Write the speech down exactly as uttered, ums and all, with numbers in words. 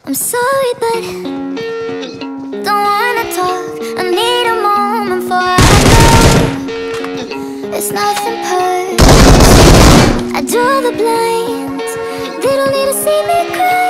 I'm sorry, but don't wanna talk. I need a moment before I go. It's nothing perfect. I draw the blinds. They don't need to see me cry.